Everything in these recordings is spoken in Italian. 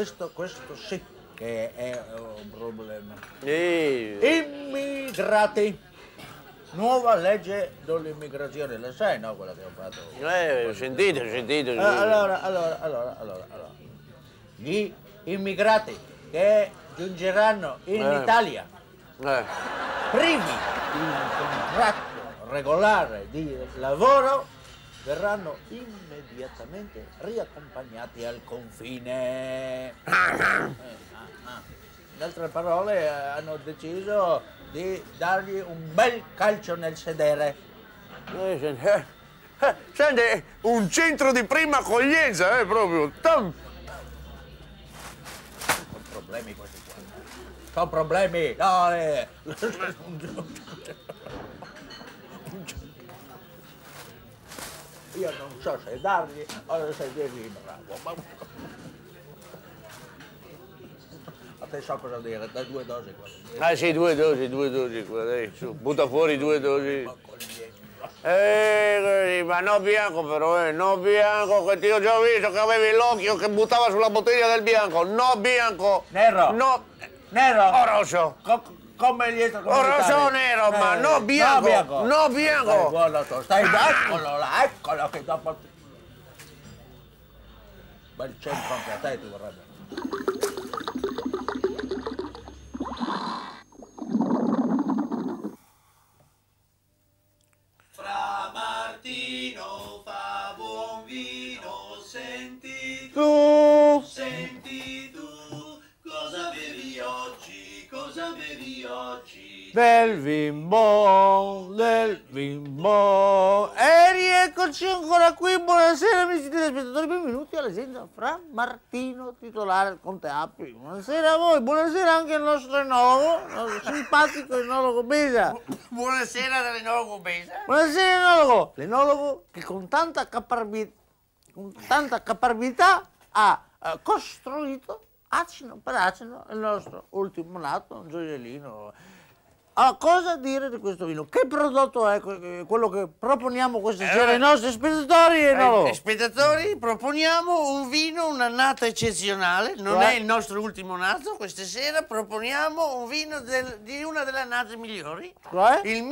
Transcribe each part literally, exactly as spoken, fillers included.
questo, questo sì che è un problema. Ehi. Immigrati. Nuova legge sull'immigrazione, la sai, no? Quella che ho fatto. Eh, ho sentito, ho sentito. Eh, allora, allora, allora, allora, allora. Gli immigrati che giungeranno in Eh. Italia, Eh. privi di un contratto regolare di lavoro, verranno immediatamente riaccompagnati al confine. Eh, ah, ah. In altre parole, eh, hanno deciso di dargli un bel calcio nel sedere. Eh, senti, eh, eh, senti, un centro di prima accoglienza, eh, proprio. Tam. Sono problemi questi qua. Sono problemi, no, eh. Io non so se dargli o se dirgli bravo. Ma... A te so cosa dire, dai due dosi qua. Ah sì, due dosi, due dosi qua, dai, su, butta fuori due dosi. Eh, ma no bianco però, eh, no bianco, che ti ho già visto che avevi l'occhio che buttava sulla bottiglia del bianco, no bianco. Nero. No. Nero. O rosso. Co come gli O rosso o nero, eh, ma no bianco. No bianco. No bianco. Stai buono tu, stai ah. Eccolo là, eccolo che dopo... Bel centro anche a te ti vorrebbe. Fra Martino fa buon vino, senti Tu. senti tu, cosa bevi oggi, cosa bevi oggi? Del vin bon, del vin bon. E rieccoci ancora qui, buonasera amici telespettatori, benvenuti all'agenda Fra Martino, titolare del Conte Appi. Buonasera a voi, buonasera anche al nostro enologo, il nostro simpatico enologo Besa. Buonasera dall'enologo Besa. Buonasera enologo, l'enologo che con tanta caparbi- con tanta caparbietà ha eh, costruito acino per acino il nostro ultimo nato, un gioiellino. Ah, cosa dire di questo vino? Che prodotto è quello che proponiamo questa sera ai nostri spettatori? E no? Eh, spettatori, proponiamo un vino, un'annata eccezionale, non Cioè? è il nostro ultimo nato, questa sera proponiamo un vino del, di una delle annate migliori, Cioè? il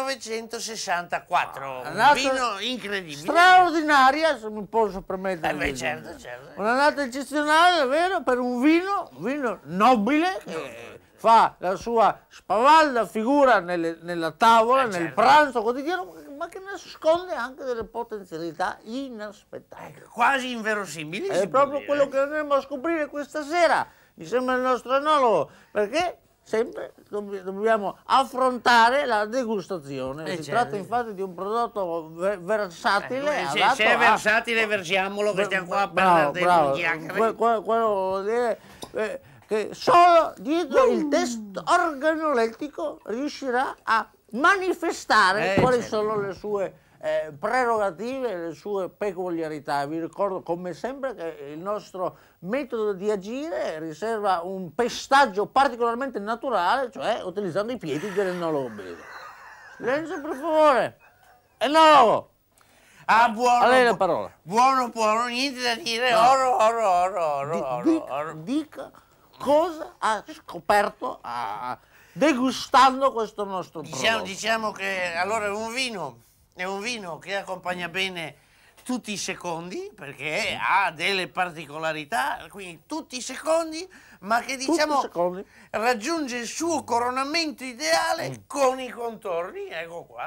millenovecentosessantaquattro, un Annata vino incredibile. straordinaria, se mi posso permettere. Eh beh, di certo, dire. certo. Un'annata eccezionale, vero? Per un vino, un vino nobile, che fa la sua spavalda figura nelle, nella tavola, Eh, nel certo. pranzo quotidiano, ma che nasconde anche delle potenzialità inaspettate. Quasi inverosimili. È si proprio può quello dire. che andremo a scoprire questa sera, insieme al nostro enologo, perché sempre dobb- dobbiamo affrontare la degustazione. Eh, si certo. tratta infatti di un prodotto ve- versatile. Eh, se, adatto se è a- versatile versiamolo, che stiamo qua per Bravo, delle bravo. chiacchiere. Que- que- quello vuol dire eh, che solo dietro il test organolettico riuscirà a manifestare Eh, quali certo. sono le sue eh, prerogative, le sue peculiarità. Vi ricordo come sempre che il nostro metodo di agire riserva un pestaggio particolarmente naturale, cioè utilizzando i piedi dell'enologo Besa. Silenzio per favore. Enologo! Ah, buono. A lei la bu- parola. Buono, buono, niente da dire. No. Oro, oro, oro, oro, Di- oro, dica, oro. dica cosa ha scoperto a- degustando questo nostro Diciamo, prodotto. diciamo che allora è un vino, è un vino che accompagna bene tutti i secondi, perché ha delle particolarità, quindi tutti i secondi, ma che Tutti diciamo i secondi. raggiunge il suo coronamento ideale con i contorni, ecco qua.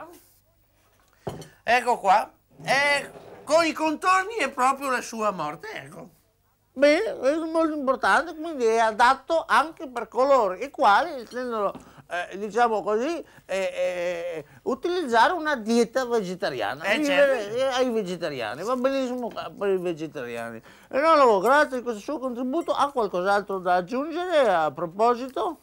Ecco qua. E con i contorni è proprio la sua morte, ecco. Bene, questo è molto importante, quindi è adatto anche per coloro i quali intendono, eh, diciamo così, eh, eh, utilizzare una dieta vegetariana, Eh, vivere certo. eh, ai vegetariani, va benissimo per i vegetariani. Enologo, grazie di questo suo contributo, ha qualcos'altro da aggiungere a proposito?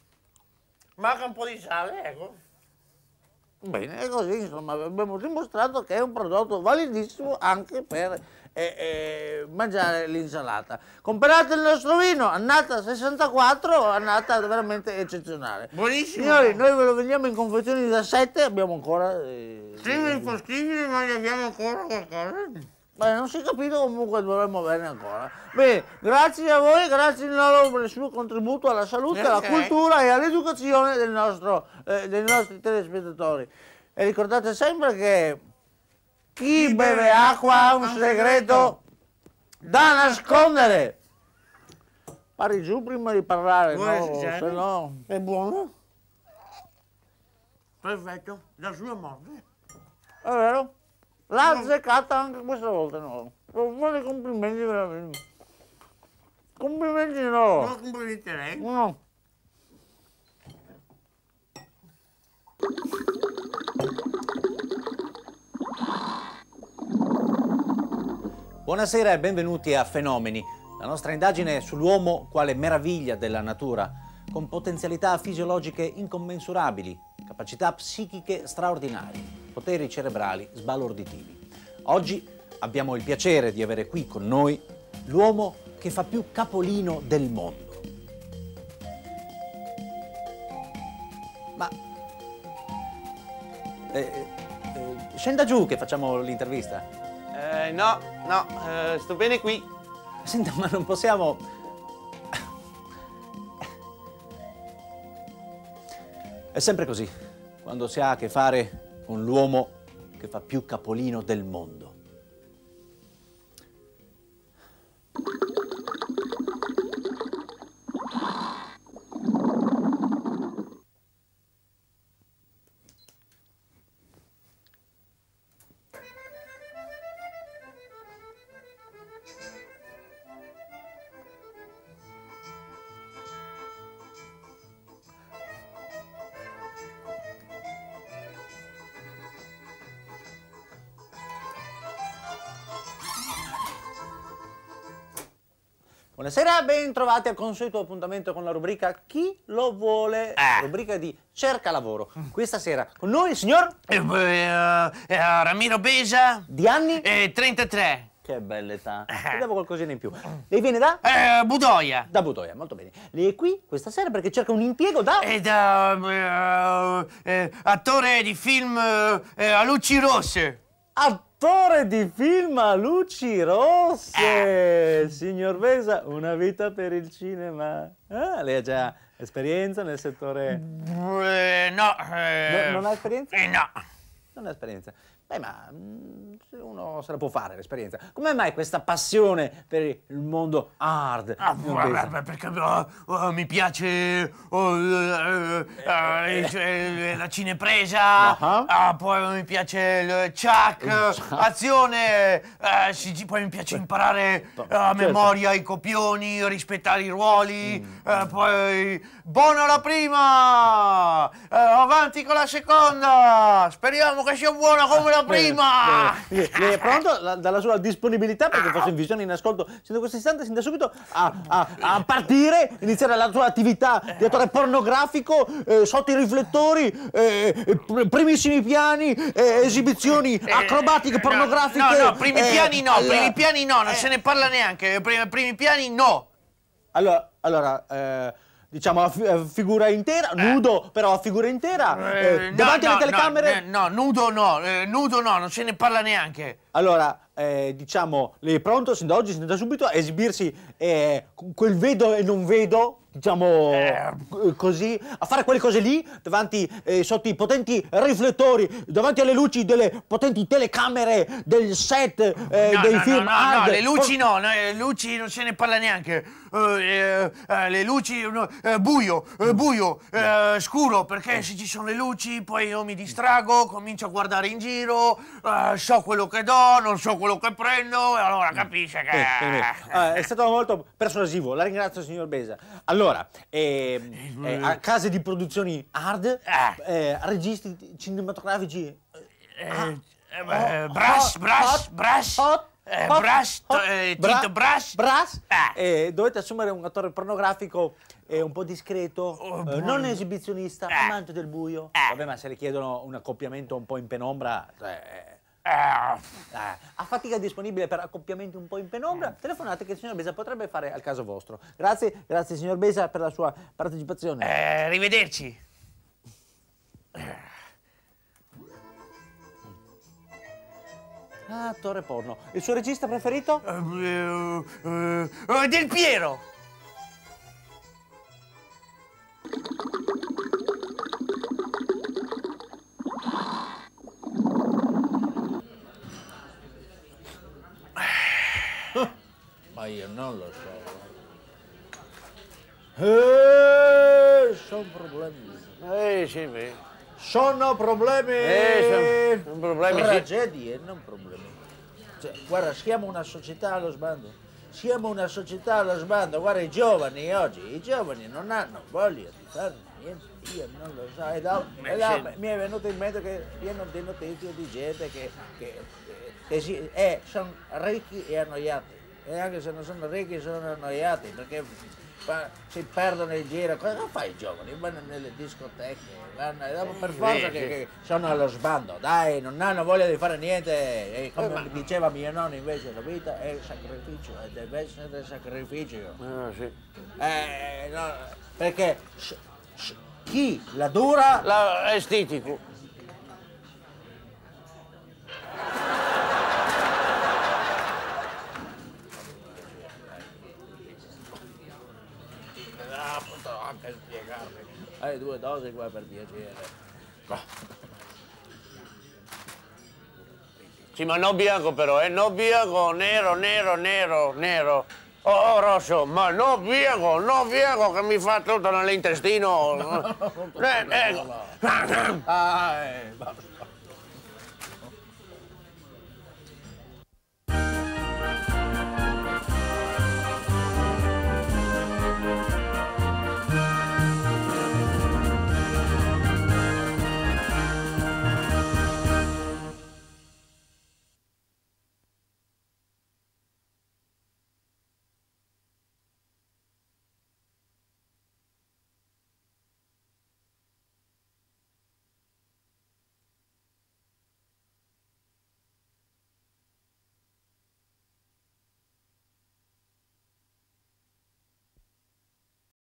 Manca un po' di sale, ecco. Bene, è così, insomma, abbiamo dimostrato che è un prodotto validissimo anche per eh, eh, mangiare l'insalata. Comprate il nostro vino, annata sessantaquattro, annata veramente eccezionale. Buonissimo. Signori, noi ve lo vendiamo in confezioni da sette, abbiamo ancora... eh, Sembra impossibile, ma ne abbiamo ancora qualcosa. Beh, non si è capito, comunque dovremmo bene ancora. Bene, grazie a voi, grazie Nolo per il suo contributo alla salute, alla Ok. cultura e all'educazione del nostro, eh, dei nostri telespettatori. E ricordate sempre che chi beve acqua ha un segreto da nascondere. Pari giù prima di parlare, Vuoi no? assaggiare? Se no... È buono? Perfetto, la sua morte. È vero? L'ha azzeccata anche questa volta, no? Buoni complimenti veramente. Complimenti no. Non complimenti lei. No. Buonasera e benvenuti a Fenomeni, la nostra indagine sull'uomo quale meraviglia della natura, con potenzialità fisiologiche incommensurabili, capacità psichiche straordinarie, poteri cerebrali sbalorditivi. Oggi abbiamo il piacere di avere qui con noi l'uomo che fa più capolino del mondo. Ma... eh, eh, scenda giù che facciamo l'intervista. Eh, no, no, eh, sto bene qui. Senta, ma non possiamo... È sempre così, quando si ha a che fare con l'uomo che fa più capolino del mondo. Buonasera, ben trovati al consueto appuntamento con la rubrica Chi lo vuole? Ah. Rubrica di Cerca Lavoro. Questa sera con noi il signor Eh, eh, eh, Ramiro Besa, Di anni? eh, trentatré. Che bella età. Vedevo qualcosina in più. Lei viene da? Eh, Budoia. Da Butoia, molto bene. Lei è qui questa sera perché cerca un impiego da... E da eh, eh, attore di film eh, eh, a luci rosse. Attore di film a luci rosse! Signor Besa, una vita per il cinema. Ah, lei ha già esperienza nel settore... Eh, no. eh, No, non ha esperienza? Eh, no. Non ha esperienza. Beh, ma mm, se uno se la può fare l'esperienza. Come mai questa passione per il mondo hard? Ah, signor Besa? guarda, perché oh, oh, mi piace oh, eh, eh, eh, cioè, la cinepresa, Ah. ah, poi mi piace il chuck, chuck. azione, eh, sì, poi mi piace imparare a certo. memoria i copioni, rispettare i ruoli, eh, poi buona la prima, eh, avanti con la seconda, speriamo che sia buona come la prima. Bene, bene. Lei è pronto La- dalla sua disponibilità, perché fosse in visione in ascolto sin da questo istante, sin da subito, a, a- a partire, iniziare la sua attività di attore pornografico eh, sotto i riflettori, eh, eh, pr- primissimi piani, eh, esibizioni acrobatiche, pornografiche. No, no, primi eh, piani no, alla- primi piani no, non eh, se ne parla neanche, primi, primi piani no. Allora, allora eh, diciamo a, fi- a figura intera, nudo, però a figura intera, eh, Eh, no, davanti alle no, telecamere. No, no, nudo no, eh, nudo no, non se ne parla neanche. Allora, eh, diciamo, lei è pronto sin da oggi, sin da subito, a esibirsi eh, con quel vedo e non vedo, diciamo Eh. c- così, a fare quelle cose lì, davanti, eh, sotto i potenti riflettori, davanti alle luci delle potenti telecamere del set eh, No, dei no, film no, no, hard. no, le luci no, no, le luci non se ne parla neanche. Eh, eh, eh, le luci, no, eh, buio, eh, buio, eh, scuro, perché se ci sono le luci poi io mi distrago, comincio a guardare in giro, eh, so quello che do, non so quello che prendo, e allora capisce che... Bene, bene, bene. Ah, è stato molto persuasivo, la ringrazio signor Besa. Allora, ehm, eh, a case di produzioni hard, eh, registi cinematografici... Eh, ah, eh, beh, hot, Brass, hot, Brass, hot, Brass, hot, eh, hot, Brass, hot, eh, bra- Tito Brass. Brass, Ah. eh, dovete assumere un attore pornografico eh, un po' discreto, Oh, eh, buono. non esibizionista, Ah. amante del buio. Ah. Vabbè, ma se le chiedono un accoppiamento un po' in penombra, cioè, Eh, eh, a fatica disponibile per accoppiamenti un po' in penombra, telefonate che il signor Besa potrebbe fare al caso vostro. Grazie, grazie signor Besa per la sua partecipazione. eh, arrivederci. Ah, attore porno. Il suo regista preferito? Eh, eh, eh, eh, Del Piero. Ma io non lo so. Eh, sono problemi. Eh, sì, beh. Sono problemi. Eh, sono problemi, sì. Tragedie, non problemi. Cioè, guarda, siamo una società allo sbando. Siamo una società allo sbando. Guarda, i giovani oggi, i giovani non hanno voglia di fare niente. Io non lo so. E dopo, e dopo mi è venuto in mente che pieno di notizie di gente che, che, che, che si, eh, sono ricchi e annoiati. E anche se non sono ricchi sono annoiati perché fa- si perdono il giro. Cosa fai i giovani? Vanno nelle discoteche, vanno, e dopo per forza che, che sono allo sbando, dai, non hanno voglia di fare niente. E come diceva mio nonno invece la vita è sacrificio e deve essere sacrificio. Ah, sì. Eh, no, perché s- s- chi la dura La, è estetico. Ah, potrò anche spiegarmi. Hai due dosi qua per piacere. Sì, ma no bianco però, eh? No bianco, nero, nero, nero, nero. Oh, oh, rosso, ma no bianco, no bianco che mi fa tutto nell'intestino. Eh, ecco. Ah, eh,